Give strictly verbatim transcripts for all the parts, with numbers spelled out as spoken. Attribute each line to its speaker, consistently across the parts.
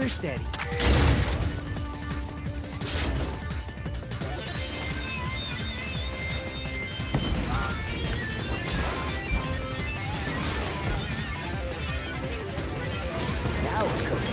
Speaker 1: her steady. Now we're cooking.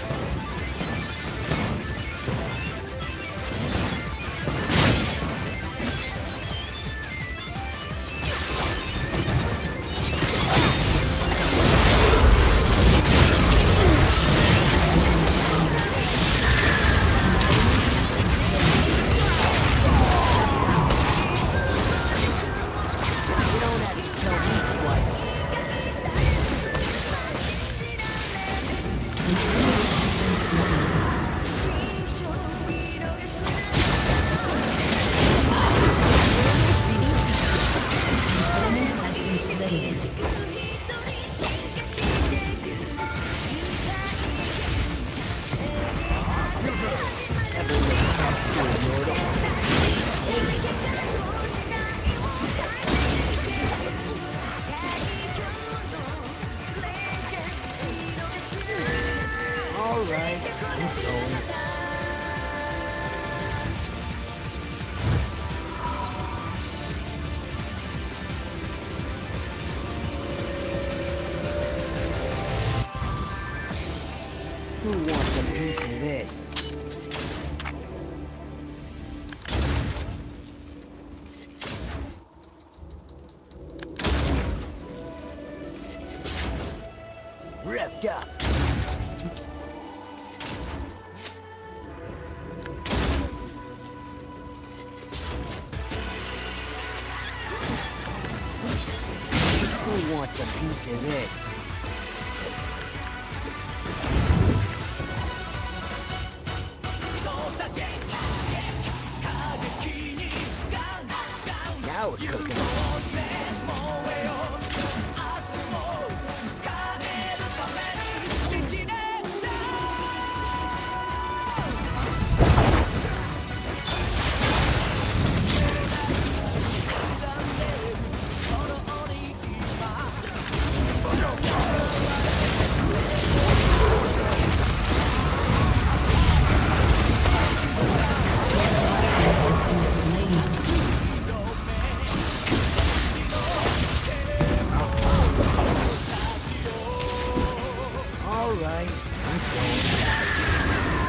Speaker 1: You don't have to tell me twice. Ever look up to a Yordle? All right, I'm going. Who wants a piece of this? Revved up. Who wants a piece of this? Now we're cooking. All right, I'm going.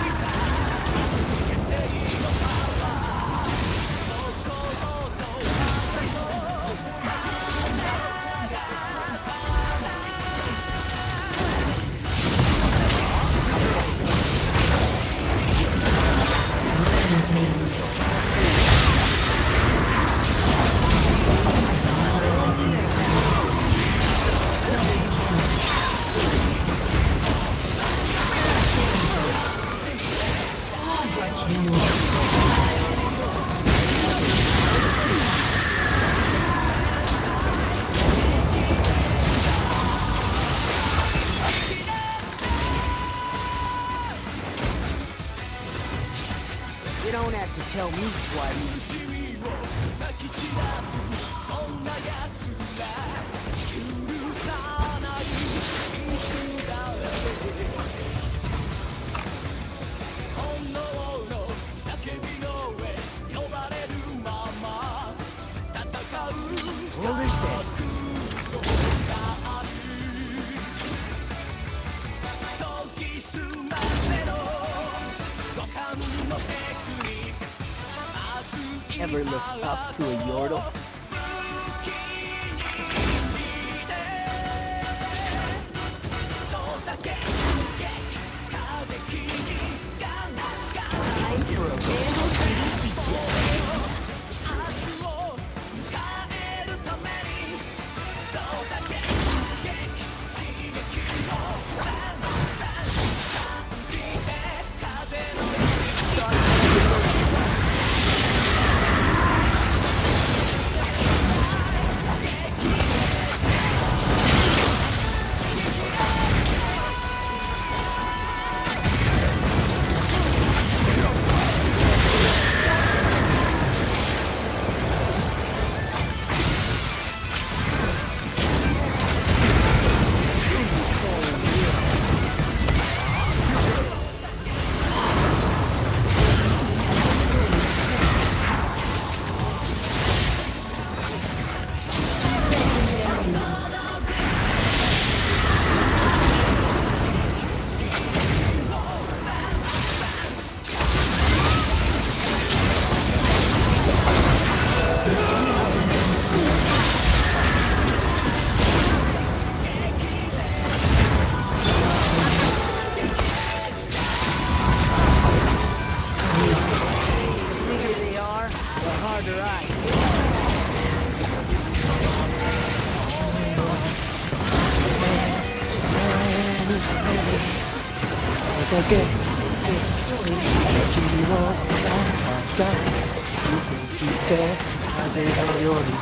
Speaker 1: You don't have to tell me twice. Hold her steady. Ever look up to a Yordle? Time for a Vandal City feature. harder I
Speaker 2: hit. 君をまた生きて風のように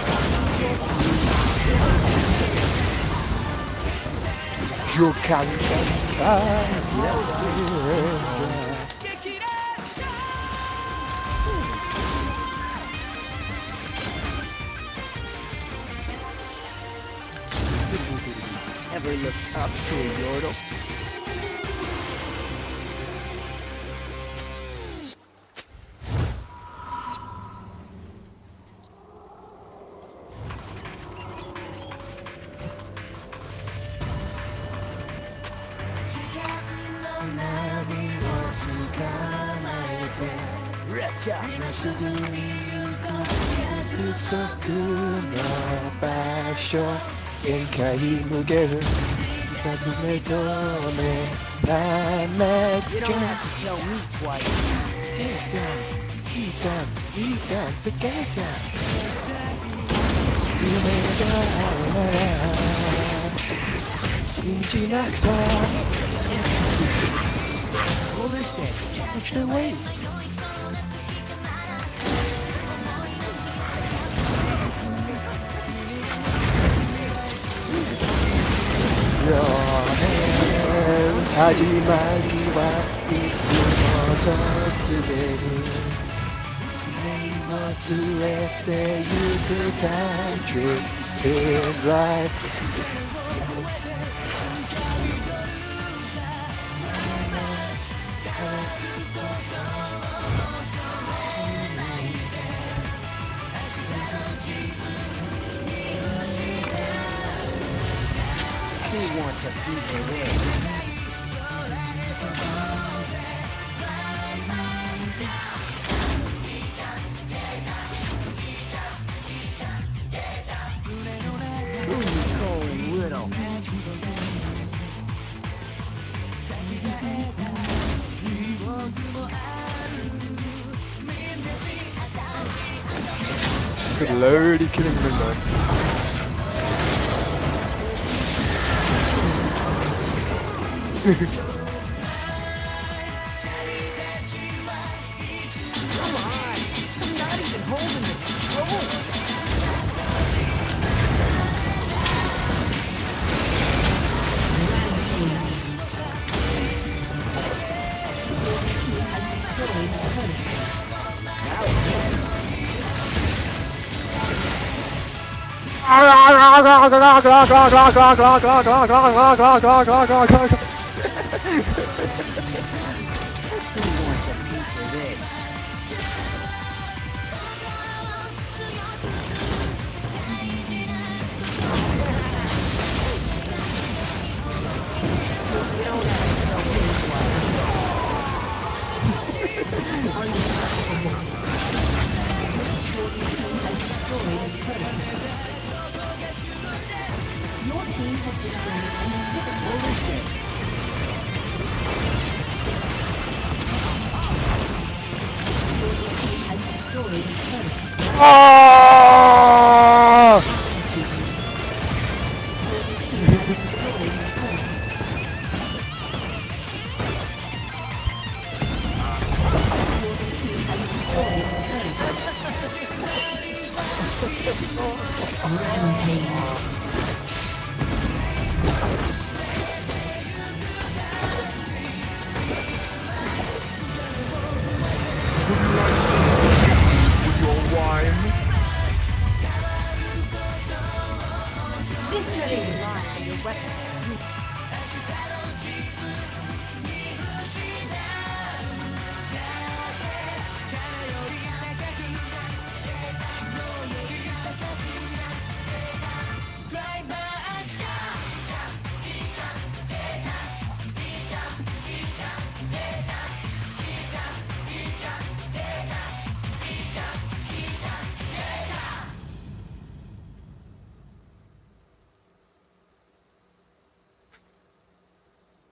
Speaker 2: よかった
Speaker 1: ever look up to a yordle? Reptile.
Speaker 2: すぐに不足の場所限界無限尋ね止めらな
Speaker 1: You
Speaker 2: き
Speaker 1: don't
Speaker 2: ゃ
Speaker 1: have to tell me twice.
Speaker 2: いいじゃんいいじゃんいいじゃんすげえじゃん夢があるなら信じなくて
Speaker 1: Hold her steady.
Speaker 2: What's the way? Your hands 始まりはいつも突然に目を連れてゆく Time trip in life
Speaker 1: Who wants a piece of this? Who you calling little?
Speaker 2: Slowly killing them though.
Speaker 1: Come on! I'm not even holding the controls! Who wants a piece of this? You don't have to tell me twice.
Speaker 3: Your team has destroyed an inhibitor.
Speaker 1: Hold her steady.
Speaker 3: Has destroyed a turret.
Speaker 2: Oh!
Speaker 3: Destroyed a turret. Your team has destroyed a turret. Rampage. Victory! Your weapon.